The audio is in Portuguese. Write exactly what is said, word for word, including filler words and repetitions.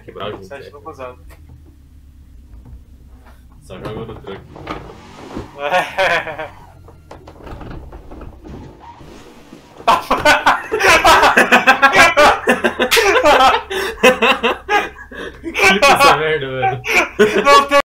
quebrar junto. sete no cruzado. Só joga no truque. Clipa essa merda, velho. Não tem